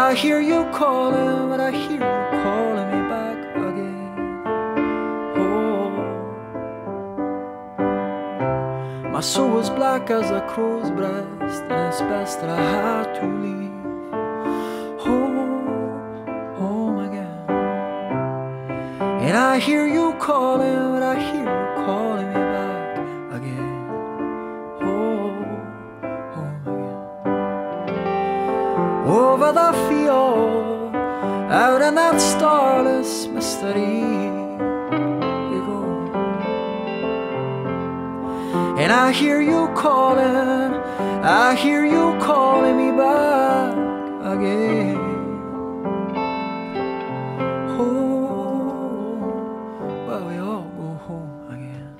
I hear you calling, but I hear you calling me back again. Oh, my soul was black as a crow's breast, and it's best that I had to leave home again. And I hear you calling, but I hear you calling me back again. Home again. Over the field, out in that starless mystery we go. And I hear you calling, I hear you calling me back again. Well, we all go home again.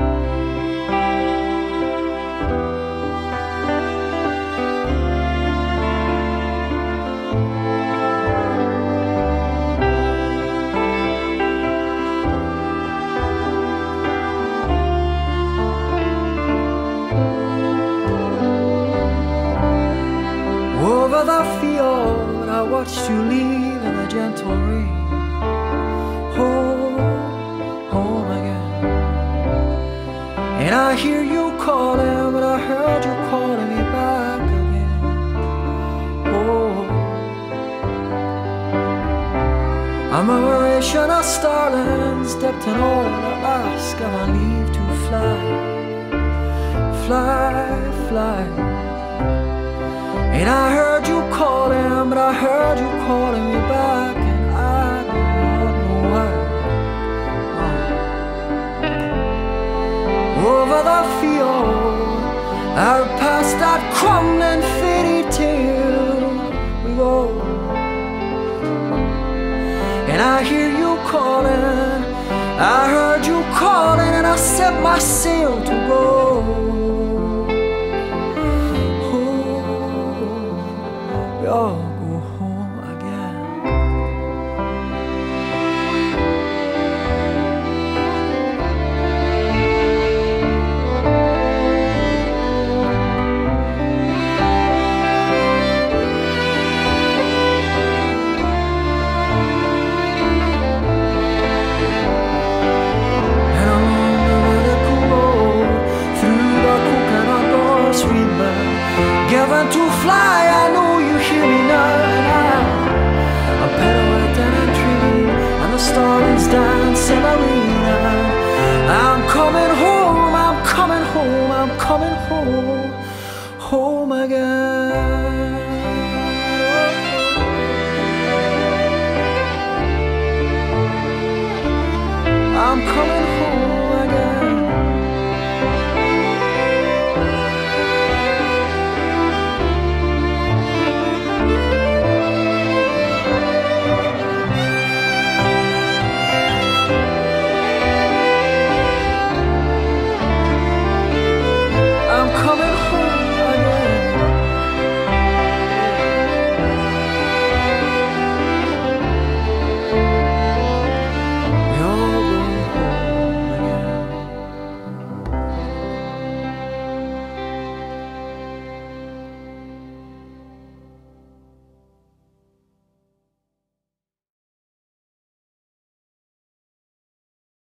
Over the field, I watched you leave in the gentle rain. Home again. And I hear you calling, but I heard you calling me back again. I'm a variation of starlings dipped in oil at last, got my leave to fly, fly, fly. And I heard you calling, but I heard you calling me back, and I do not know why. Over the field, out past that crumbling fairy tale we go. And I hear you calling, I heard you calling, and I set my sail to go. We all go home again. And along the vertical road, through the coconut door, sweet bird, given to fly, I know you hear me now. And I'm pirouette in a tree, and the stars dance in the arena. I'm coming home, I'm coming home, I'm coming home, home again. I'm coming